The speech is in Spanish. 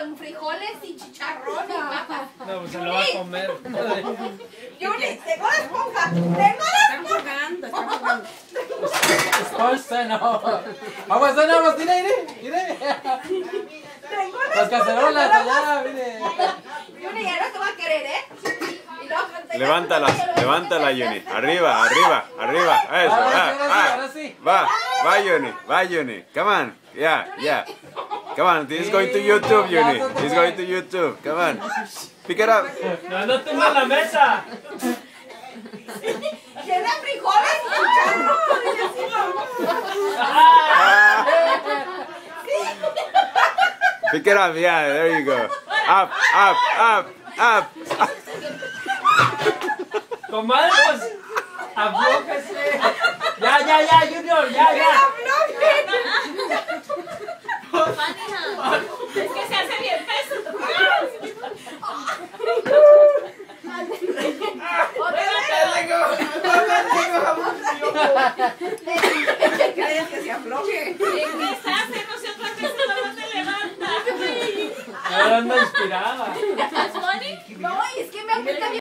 con frijoles y chicharrón y papas. No, pues se lo va a comer. Yuli, tengo la esponja. Tengo la esponja. Están jugando. Esponja, Seno. Vamos, Seno, vamos, mire. Tengo Las cacerolas allá, mire. Yuli, ya no te va a querer, ¿eh? Y luego, Levántala, Yuni. Arriba, arriba, arriba. Eso, Ahora sí. va, Yuni. Come on. Yeah. Come on, this is going to YouTube, Yuni. This is going to YouTube. Come on. Pick it up. No tumba la mesa. tiene frijoles y chicharrón. Pick it up, yeah, there you go. Up. Comadre, pues, aflójese. Ya, Junior, ya. Es que se hace bien peso. ¿Crees que se afloje? ¿En qué estás? No sé otra vez no te levanta. Ahora anda inspirada. ¿Estás funny? No, es que me aprieta bien.